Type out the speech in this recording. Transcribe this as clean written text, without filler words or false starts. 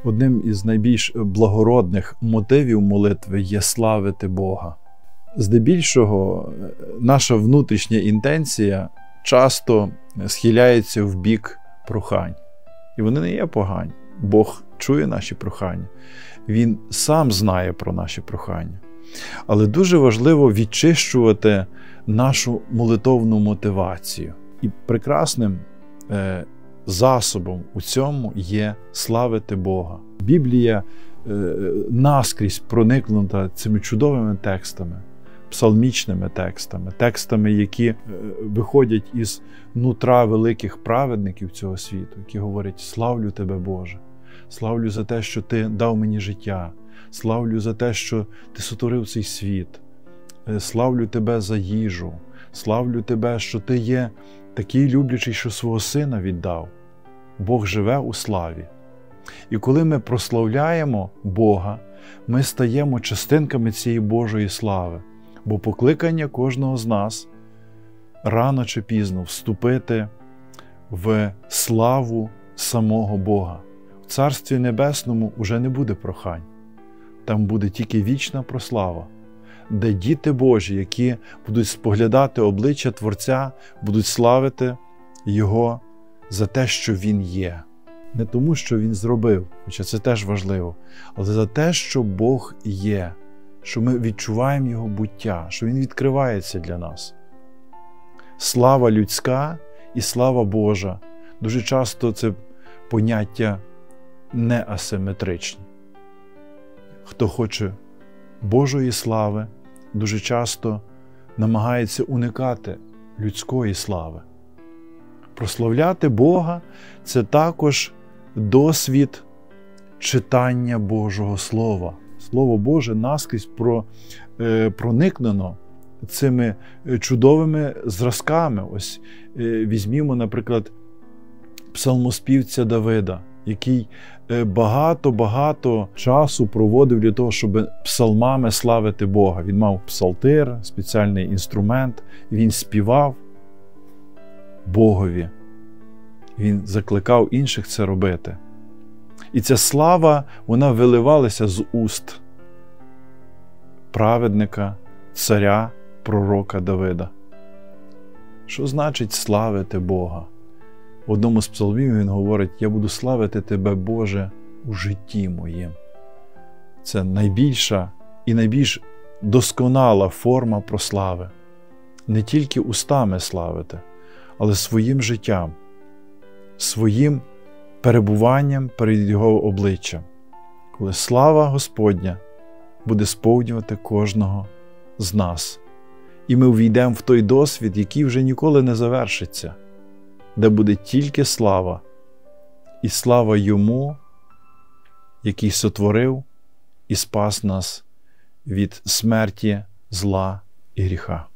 Одним із найбільш благородних мотивів молитви є славити Бога. Здебільшого наша внутрішня інтенція часто схиляється в бік прохань. І вони не є погані. Бог чує наші прохання. Він сам знає про наші прохання. Але дуже важливо відчищувати нашу молитовну мотивацію. І прекрасним засобом у цьому є славити Бога. Біблія наскрізь проникнута цими чудовими текстами, псалмічними текстами, текстами, які виходять із нутра великих праведників цього світу, які говорять: «Славлю Тебе, Боже, славлю за те, що Ти дав мені життя, славлю за те, що Ти сотворив цей світ, славлю Тебе за їжу, славлю Тебе, що Ти є такий люблячий, що свого Сина віддав». Бог живе у славі. І коли ми прославляємо Бога, ми стаємо частинками цієї Божої слави. Бо покликання кожного з нас рано чи пізно вступити в славу самого Бога. В Царстві Небесному уже не буде прохань. Там буде тільки вічна прослава, де діти Божі, які будуть споглядати обличчя Творця, будуть славити Його за те, що Він є. Не тому, що Він зробив, хоча це теж важливо, але за те, що Бог є, що ми відчуваємо Його буття, що Він відкривається для нас. Слава людська і слава Божа. Дуже часто це поняття не асиметричні. Хто хоче Божої слави, дуже часто намагається уникати людської слави. Прославляти Бога – це також досвід читання Божого Слова. Слово Боже наскрізь проникнено цими чудовими зразками. Ось візьмімо, наприклад, псалмоспівця Давида, який багато часу проводив для того, щоб псалмами славити Бога. Він мав псалтир, спеціальний інструмент, він співав Богові. Він закликав інших це робити. І ця слава, вона виливалася з уст праведника, царя, пророка Давида. Що значить славити Бога? В одному з псалмів він говорить: «Я буду славити Тебе, Боже, у житті моїм». Це найбільша і найбільш досконала форма прослави. Не тільки устами славити, але своїм життям, своїм перебуванням перед Його обличчям, коли слава Господня буде сповнювати кожного з нас. І ми увійдемо в той досвід, який вже ніколи не завершиться, де буде тільки слава, і слава Йому, який сотворив і спас нас від смерті, зла і гріха.